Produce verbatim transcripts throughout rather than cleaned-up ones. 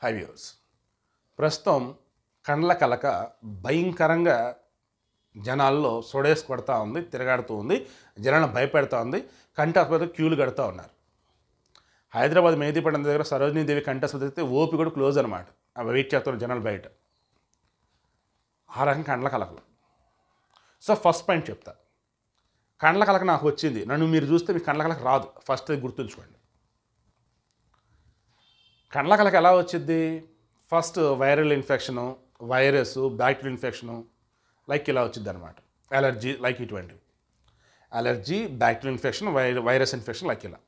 High viewers, ప్రస్తుతం కండ్ల కలక భయంకరంగా జనాల్లో సొడేసి కొడతా ఉంది, తిరగాడుతూ ఉంది, జనాలను భయపెడతా ఉంది. కంటి ఆసుపత్రి క్యూలు కడుతూ ఉన్నారు. హైదరాబాద్ మేదీపట్నం దగ్గర సరోజినీదేవి కంటి ఆసుపత్రి అయితే ఓపీ కూడా క్లోజ్ అనమాట. అవి వెయిట్ చేస్తున్నారు జనాలు బయట. ఆ రకం కండ్ల కలకలు. సో ఫస్ట్ పాయింట్ చెప్తా, కండ్ల కలక నాకు వచ్చింది, నన్ను మీరు చూస్తే మీకు కండ్ల కలక రాదు. ఫస్ట్ గుర్తుంచుకోండి. కండ్ల కలక ఎలా వచ్చింది? First viral infection, virus, bacterial infection like ఇలా వచ్చింది అనమాట. అలర్జీ లైక్ ఇటువంటివి. అలర్జీ, బ్యాక్టీరియల్ ఇన్ఫెక్షన్, వై వైరస్ ఇన్ఫెక్షన్ లైక్ ఇలా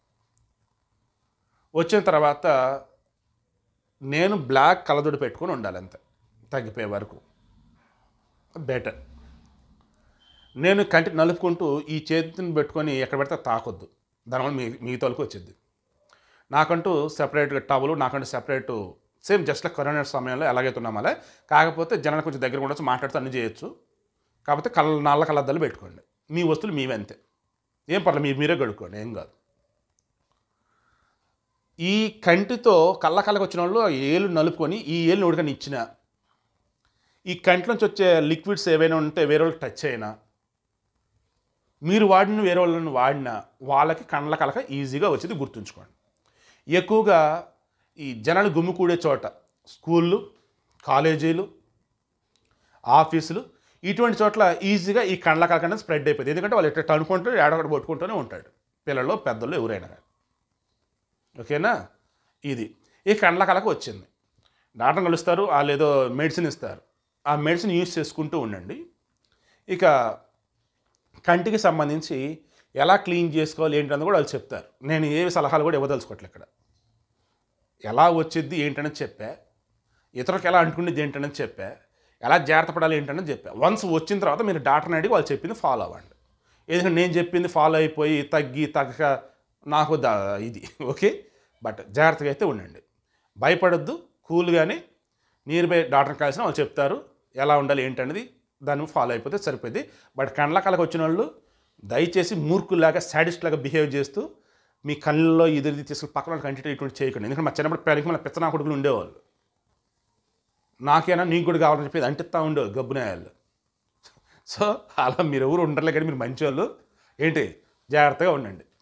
వచ్చిన తర్వాత నేను బ్లాక్ కలదుడి పెట్టుకొని ఉండాలి, అంతే తగ్గిపోయే వరకు బెటర్. నేను కంటి నలుపుకుంటూ ఈ చేతిని పెట్టుకొని ఎక్కడ పెడితే తాకొద్దు, దానివల్ల మీ మిగతాలకు వచ్చింది. నాకంటూ సెపరేట్గా టవలు, నాకంటూ separate same just like corona సమయంలో ఎలాగైతే ఉన్నామలే, కాకపోతే జనాలు కొంచెం దగ్గర ఉండొచ్చు, మాట్లాడుతూ అన్నీ చేయొచ్చు. కాకపోతే కళ్ళ నల్ల కళ్ళద్దాలు పెట్టుకోండి. మీ వస్తువులు మీవే అంతే, ఏం పర్లేదు, మీరు మీరే కడుక్కోండి, ఏం కాదు. ఈ కంటితో కళ్ళ కళ్ళకి వచ్చిన వాళ్ళు ఏళ్ళు నలుపుకొని ఈ ఏళ్ళు నోటికని ఇచ్చిన, ఈ కంటిలోంచి వచ్చే లిక్విడ్స్ ఏవైనా ఉంటే వేరే వాళ్ళకి టచ్ అయినా, మీరు వాడిన వేరే వాళ్ళని వాడినా వాళ్ళకి కండ్ల కలక ఈజీగా వచ్చేది గుర్తుంచుకోండి. ఎక్కువగా ఈ జనాలు గుమ్మికూడే చోట స్కూళ్ళు, కాలేజీలు, ఆఫీసులు, ఇటువంటి చోట్ల ఈజీగా ఈ కండ్ల కలక అనేది స్ప్రెడ్ అయిపోయింది. ఎందుకంటే వాళ్ళు ఎట్లా అనుకుంటారు, ఏడొకటి పట్టుకుంటూనే ఉంటాడు, పిల్లలు పెద్దలు ఎవరైనా కానీ. ఓకేనా? ఇది ఈ కండ్ల కలక వచ్చింది. డాక్టర్ కలుస్తారు, వాళ్ళు ఏదో మెడిసిన్ ఇస్తారు, ఆ మెడిసిన్ యూజ్ చేసుకుంటూ ఉండండి. ఇక కంటికి సంబంధించి ఎలా క్లీన్ చేసుకోవాలి ఏంటన్నది కూడా వాళ్ళు చెప్తారు. నేను ఏ సలహాలు కూడా ఇవ్వదలుచుకోవట్లే ఇక్కడ. ఎలా వచ్చిద్ది ఏంటనేది చెప్పా, ఇతరులకు ఎలా అంటుకునేది ఏంటనేది చెప్పా, ఎలా జాగ్రత్త పడాలి ఏంటనేది చెప్పా. వన్స్ వచ్చిన తర్వాత మీరు డాక్టర్ని అడిగి వాళ్ళు చెప్పింది ఫాలో అవ్వండి. ఎందుకంటే నేను చెప్పింది ఫాలో అయిపోయి తగ్గి తగ్గక నాకు దా ఇది ఓకే. బట్ జాగ్రత్తగా అయితే ఉండండి, భయపడొద్దు, కూల్గానే నియర్ బై డాక్టర్ని కలిసిన వాళ్ళు చెప్తారు ఎలా ఉండాలి ఏంటనేది, దాన్ని ఫాలో అయిపోతే సరిపోయింది. బట్ కండ్ల కళకు వచ్చిన వాళ్ళు దయచేసి మూర్ఖులాగా సాడిస్ట్ లాగా బిహేవ్ చేస్తూ మీ కళ్ళల్లో ఎదురు తీసుకుని పక్కన కంటిన్యూ ఇటువంటి చేయకండి. ఎందుకంటే మా చిన్నప్పుడు పెళ్ళకి మన పిచ్చనా కొడుకులు ఉండేవాళ్ళు, నాకేనా నీకు కూడా కావాలని చెప్పేది అంటిస్తా ఉండేవాళ్ళు గబ్బునాయాళ్ళు. సో అలా మీరు ఎవరు ఉండర్లే, కానీ మీరు మంచి వాళ్ళు ఏంటి, జాగ్రత్తగా ఉండండి.